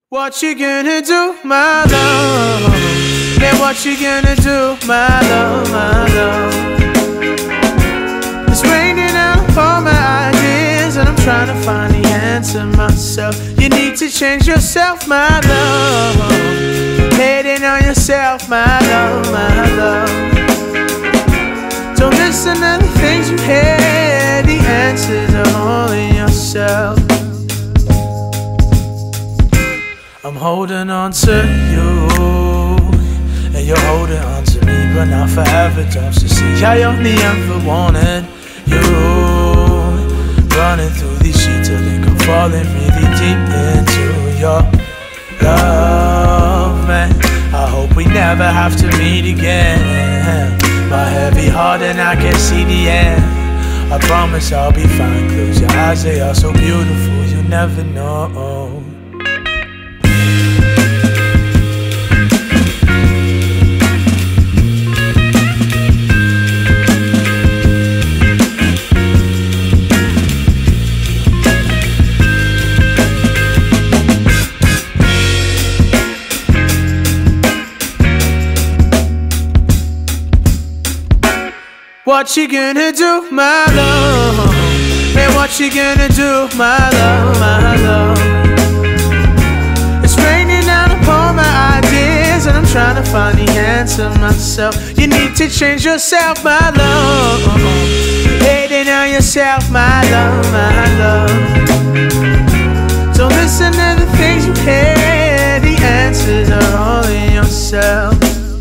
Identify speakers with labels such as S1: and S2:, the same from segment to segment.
S1: What you gonna do, my love? Man, what you gonna do, my love, my love? It's raining out all my ideas, and I'm trying to find the answer myself. You need to change yourself, my love. Hating on yourself, my love, my love. Don't listen to the things you hear. The answers are all in yourself. I'm holding on to you, and you're holding on to me, but not forever. Don't you see? I only ever wanted you. Running through these sheets, I think I'm falling really deep into your love, man. I hope we never have to meet again. My heavy heart and I can't see the end. I promise I'll be fine. Close your eyes, they are so beautiful. You never know. What you gonna do, my love? Man, what you gonna do, my love, my love? It's raining down upon my ideas, and I'm trying to find the answer myself. You need to change yourself, my love. Hating on yourself, my love, my love. Don't listen to the things you hear. The answers are all in yourself.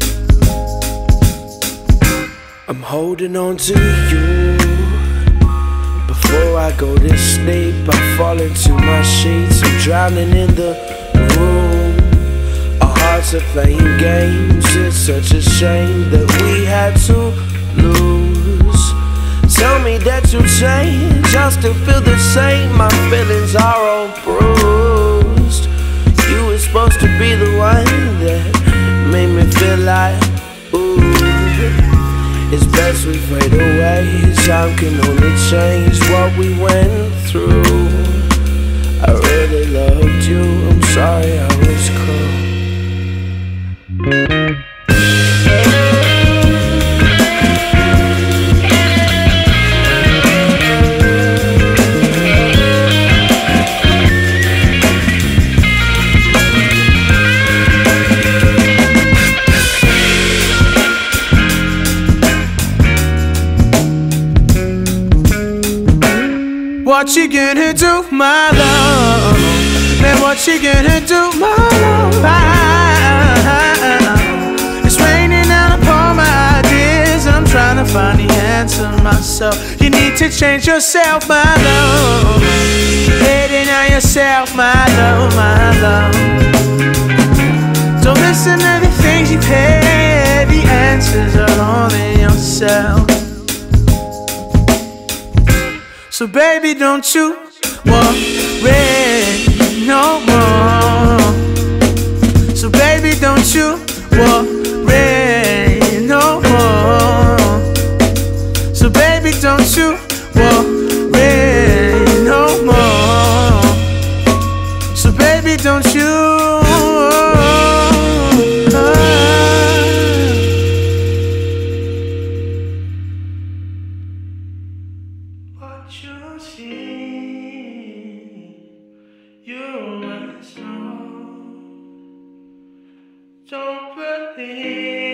S2: I'm holding on to you. Before I go to sleep, I fall into my sheets. I'm drowning in the room. Our hearts are playing games. It's such a shame that we had to lose. Tell me that you change, I still feel the same. My feelings are all bruised. You were supposed to be the one that made me feel like, ooh. It's best we fade away. Time can only change what we went through. I really loved you. I'm sorry I was cruel.
S1: What you gonna do, my love? Man, what you gonna do, my love? It's raining down upon my ideas, and I'm trying to find the answer myself. You need to change yourself, my love. Hating on yourself, my love, my love. Don't listen to the things you hear. The answers are all in yourself. So baby, don't you worry no more. So baby, don't you worry no more. So baby, don't you worry no more. So baby, don't you what you see, you must know. Don't believe